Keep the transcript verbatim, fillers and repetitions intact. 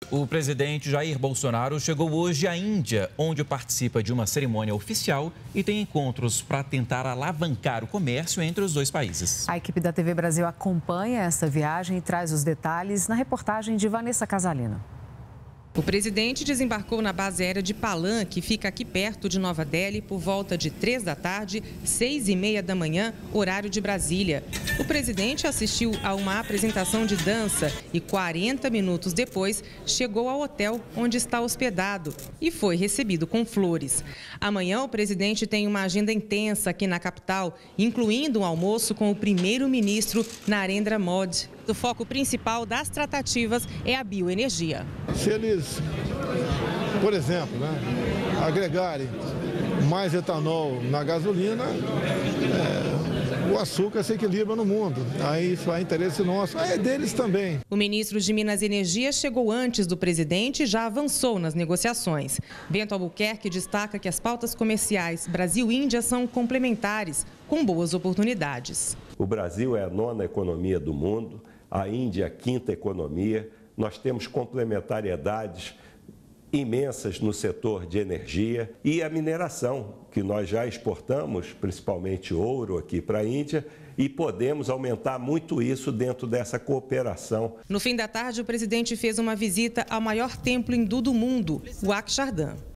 O presidente Jair Bolsonaro chegou hoje à Índia, onde participa de uma cerimônia oficial e tem encontros para tentar alavancar o comércio entre os dois países. A equipe da T V Brasil acompanha essa viagem e traz os detalhes na reportagem de Vanessa Casalino. O presidente desembarcou na base aérea de Palan, que fica aqui perto de Nova Delhi, por volta de três da tarde, seis e meia da manhã, horário de Brasília. O presidente assistiu a uma apresentação de dança e, quarenta minutos depois, chegou ao hotel onde está hospedado e foi recebido com flores. Amanhã, o presidente tem uma agenda intensa aqui na capital, incluindo um almoço com o primeiro-ministro Narendra Modi. O foco principal das tratativas é a bioenergia. Se eles, por exemplo, né, agregarem mais etanol na gasolina, é, o açúcar se equilibra no mundo. Aí isso é interesse nosso, é deles também. O ministro de Minas e Energia chegou antes do presidente e já avançou nas negociações. Bento Albuquerque destaca que as pautas comerciais Brasil e Índia são complementares, com boas oportunidades. O Brasil é a nona economia do mundo, a Índia a quinta economia. Nós temos complementariedades imensas no setor de energia e a mineração, que nós já exportamos, principalmente ouro aqui para a Índia, e podemos aumentar muito isso dentro dessa cooperação. No fim da tarde, o presidente fez uma visita ao maior templo hindu do mundo, o Akshardham.